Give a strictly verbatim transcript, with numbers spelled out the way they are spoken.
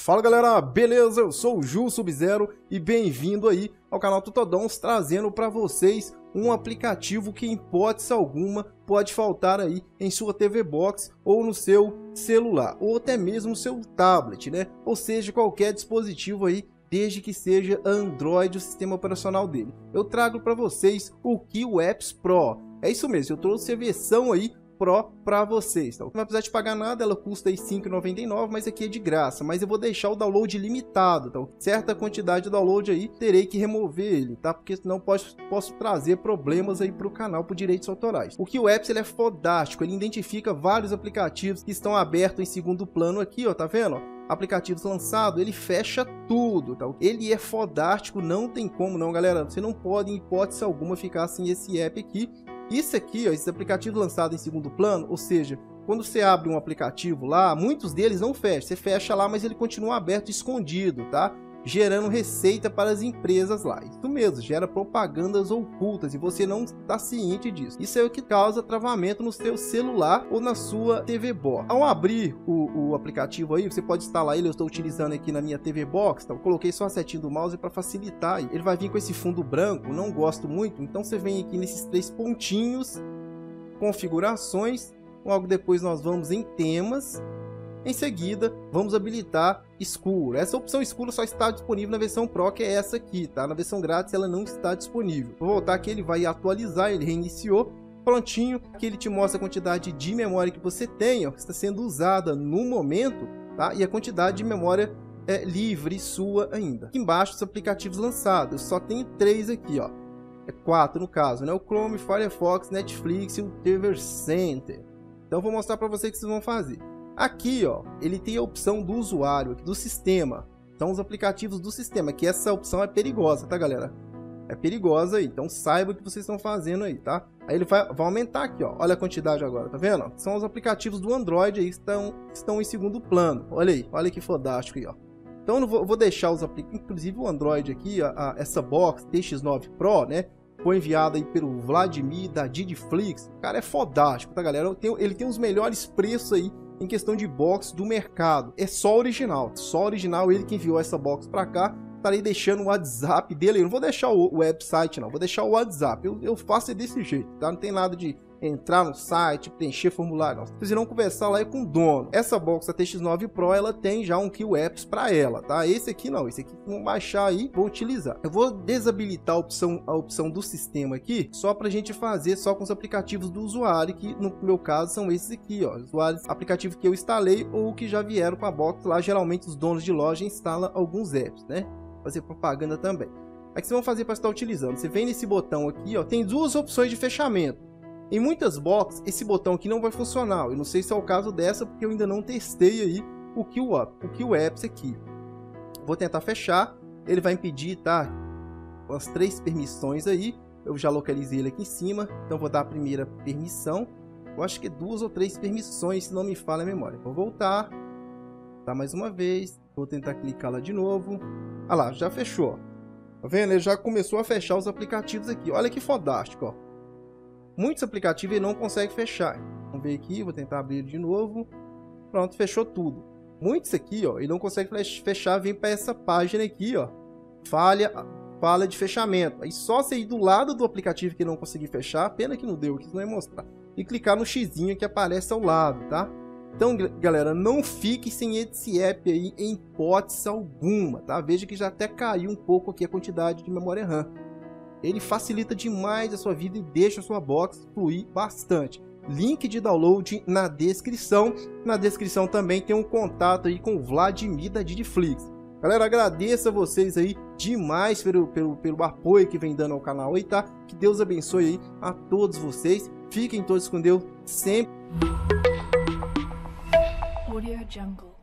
Fala galera, beleza? Eu sou o Ju Sub-Zero e bem-vindo aí ao canal Tutodons, trazendo para vocês um aplicativo que em hipótese alguma pode faltar aí em sua T V Box ou no seu celular, ou até mesmo no seu tablet, né? Ou seja, qualquer dispositivo aí, desde que seja Android o sistema operacional dele. Eu trago para vocês o KeyWapps Pro. É isso mesmo, eu trouxe a versão aí Pro para vocês, tá? Não vai precisar de pagar nada, ela custa aí cinco reais e noventa e nove centavos, mas aqui é de graça. Mas eu vou deixar o download limitado, tá? Certa quantidade de download aí, terei que remover ele, tá? Porque senão posso, posso trazer problemas aí para o canal por direitos autorais. O KeyWapps, ele é fodástico, ele identifica vários aplicativos que estão abertos em segundo plano aqui, ó, tá vendo? Aplicativos lançados, ele fecha tudo, tá? Ele é fodástico, não tem como não, galera. Você não pode, em hipótese alguma, ficar sem esse app aqui. Isso aqui, ó, esse aplicativo lançado em segundo plano, ou seja, quando você abre um aplicativo lá, muitos deles não fecham. Você fecha lá, mas ele continua aberto, escondido, tá? Gerando receita para as empresas lá. Isso mesmo, gera propagandas ocultas e você não está ciente disso. Isso é o que causa travamento no seu celular ou na sua T V Box. Ao abrir o, o aplicativo aí, você pode instalar ele. Eu estou utilizando aqui na minha T V Box, tá? Eu coloquei só a setinha do mouse para facilitar. Ele vai vir com esse fundo branco, não gosto muito. Então você vem aqui nesses três pontinhos, configurações. Logo depois nós vamos em temas. Em seguida, vamos habilitar escuro. Essa opção escuro só está disponível na versão Pro, que é essa aqui, tá? Na versão grátis ela não está disponível. Vou voltar aqui, ele vai atualizar, ele reiniciou. Prontinho, aqui ele te mostra a quantidade de memória que você tem, ó, que está sendo usada no momento, tá? E a quantidade de memória é, livre sua ainda. Aqui embaixo, os aplicativos lançados. Eu só tenho três aqui, ó. É quatro no caso, né? O Chrome, Firefox, Netflix e o T V Center. Então, vou mostrar para vocês o que vocês vão fazer. Aqui, ó, ele tem a opção do usuário, do sistema. São os aplicativos do sistema, que essa opção é perigosa, tá, galera? É perigosa aí, então saiba o que vocês estão fazendo aí, tá? Aí ele vai, vai aumentar aqui, ó. Olha a quantidade agora, tá vendo? São os aplicativos do Android aí que estão, que estão em segundo plano. Olha aí, olha que fodástico aí, ó. Então eu vou, vou deixar os aplicativos, inclusive o Android aqui, a, a, essa box T X nove Pro, né? Foi enviado aí pelo Vladimir da Didiflix. O cara é fodástico, tá, galera? Tenho, ele tem os melhores preços aí em questão de box do mercado. É só original, só original, ele que enviou essa box para cá. Estarei deixando o WhatsApp dele, eu não vou deixar o website não, vou deixar o WhatsApp, eu, eu faço desse jeito, tá? Não tem nada de entrar no site, preencher formulário, não. Vocês irão conversar lá com o dono. Essa box, a T X nove Pro, ela tem já um KeyWapps para ela, tá? Esse aqui não, esse aqui vão baixar aí, vou utilizar. Eu vou desabilitar a opção, a opção do sistema aqui, só pra gente fazer só com os aplicativos do usuário, que no meu caso são esses aqui, ó, usuários, aplicativos que eu instalei ou que já vieram com a box lá. Geralmente os donos de loja instalam alguns apps, né? Fazer propaganda também. Aí que vocês vão fazer para estar utilizando? Você vem nesse botão aqui, ó, tem duas opções de fechamento. Em muitas boxes, esse botão aqui não vai funcionar. Eu não sei se é o caso dessa, porque eu ainda não testei aí o KeyWapps aqui. Vou tentar fechar. Ele vai impedir, tá? As três permissões aí. Eu já localizei ele aqui em cima. Então vou dar a primeira permissão. Eu acho que é duas ou três permissões, se não me falha a memória. Vou voltar. Tá, mais uma vez. Vou tentar clicar lá de novo. Ah lá, já fechou. Tá vendo? Ele já começou a fechar os aplicativos aqui. Olha que fodástico, ó. Muitos aplicativos ele não consegue fechar. Vamos ver aqui, vou tentar abrir de novo. Pronto, fechou tudo. Muitos aqui, ó, ele não consegue fechar, vem para essa página aqui, ó. Falha, falha de fechamento. Aí só você ir do lado do aplicativo que não conseguir fechar, pena que não deu, que não ia mostrar. E clicar no xizinho que aparece ao lado, tá? Então, galera, não fique sem esse app aí em hipótese alguma, tá? Veja que já até caiu um pouco aqui a quantidade de memória RAM. Ele facilita demais a sua vida e deixa a sua box fluir bastante. Link de download na descrição. Na descrição também tem um contato aí com o Vladimir da Didiflix. Galera, agradeço a vocês aí demais pelo, pelo, pelo apoio que vem dando ao canal aí, tá? Que Deus abençoe aí a todos vocês. Fiquem todos com Deus sempre. Audio Jungle.